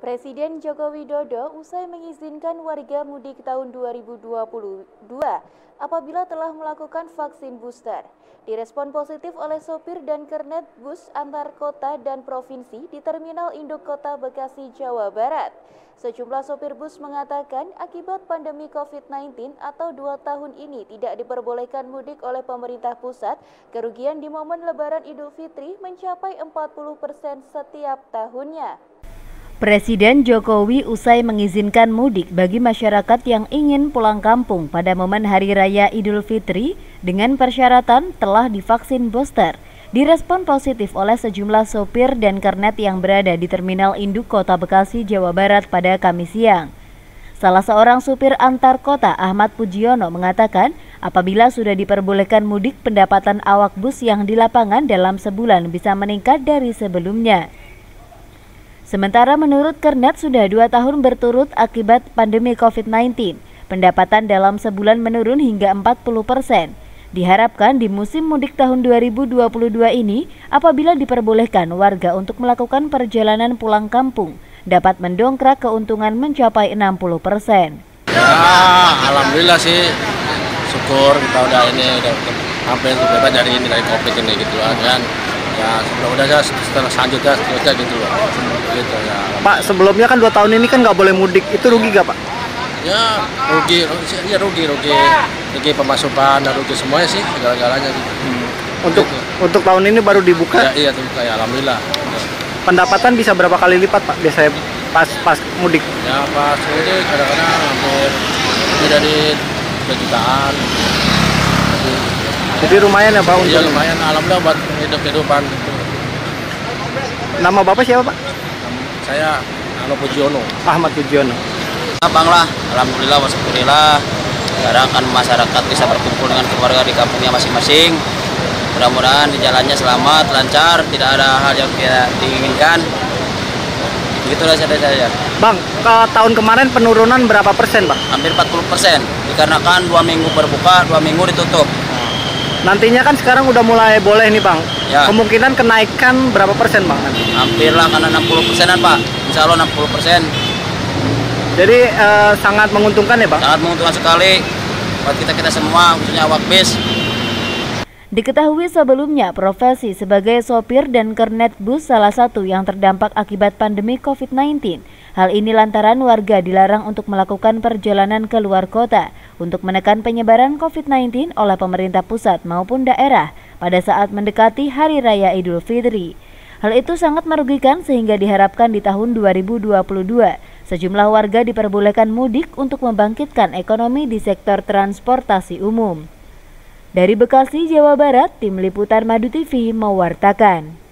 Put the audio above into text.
Presiden Joko Widodo usai mengizinkan warga mudik tahun 2022 apabila telah melakukan vaksin booster. Direspon positif oleh sopir dan kernet bus antar kota dan provinsi di Terminal Induk Kota Bekasi, Jawa Barat. Sejumlah sopir bus mengatakan akibat pandemi COVID-19 atau 2 tahun ini tidak diperbolehkan mudik oleh pemerintah pusat, kerugian di momen Lebaran Idul Fitri mencapai 40% setiap tahunnya. Presiden Jokowi usai mengizinkan mudik bagi masyarakat yang ingin pulang kampung pada momen Hari Raya Idul Fitri dengan persyaratan telah divaksin booster. Direspon positif oleh sejumlah sopir dan kernet yang berada di Terminal Induk Kota Bekasi, Jawa Barat pada Kamis siang. Salah seorang supir antar kota, Ahmad Pujiono, mengatakan apabila sudah diperbolehkan mudik, pendapatan awak bus yang di lapangan dalam sebulan bisa meningkat dari sebelumnya. Sementara menurut kernet sudah 2 tahun berturut akibat pandemi COVID-19, pendapatan dalam sebulan menurun hingga 40%. Diharapkan di musim mudik tahun 2022 ini, apabila diperbolehkan warga untuk melakukan perjalanan pulang kampung, dapat mendongkrak keuntungan mencapai 60%. Ya, alhamdulillah sih, syukur kita udah hampir bebas dari COVID ini gitu kan. Ya semoga selanjutnya gitu loh. Gitu, ya. Pak, sebelumnya kan 2 tahun ini kan nggak boleh mudik, itu rugi gak Pak? Ya rugi pemasukan, rugi semuanya sih, segala-galanya gitu. Untuk tahun ini baru dibuka? Ya, iya terbuka ya, alhamdulillah. Pendapatan bisa berapa kali lipat Pak biasanya pas mudik? Ya pas mudik kadang-kadang hampir lebih dari 2 jutaan. Jadi lumayan ya Pak? Iya lumayan, alhamdulillah buat hidup-hidupan gitu. Nama Bapak siapa Pak? Saya Ahmad Pujiono. Ahmad Pujiono. Bang lah, alhamdulillah wasyukurillah. Sekarang kan masyarakat bisa berkumpul dengan keluarga di kampungnya masing-masing. Mudah-mudahan di jalannya selamat, lancar, tidak ada hal yang tidak diinginkan. Begitulah saja. Bang, ke tahun kemarin penurunan berapa persen Pak? Hampir 40%, dikarenakan 2 minggu berbuka, 2 minggu ditutup. Nantinya kan sekarang udah mulai boleh nih Bang. Ya. Kemungkinan kenaikan berapa persen Bang? Hampir lah, karena 60%-an Pak. Insya Allah 60%. Jadi sangat menguntungkan ya Bang? Sangat menguntungkan sekali buat kita semua, khususnya awak bis. Diketahui sebelumnya profesi sebagai sopir dan kernet bus salah satu yang terdampak akibat pandemi COVID-19. Hal ini lantaran warga dilarang untuk melakukan perjalanan ke luar kota untuk menekan penyebaran COVID-19 oleh pemerintah pusat maupun daerah pada saat mendekati Hari Raya Idul Fitri. Hal itu sangat merugikan sehingga diharapkan di tahun 2022 sejumlah warga diperbolehkan mudik untuk membangkitkan ekonomi di sektor transportasi umum. Dari Bekasi, Jawa Barat, Tim Liputan Madu TV mewartakan.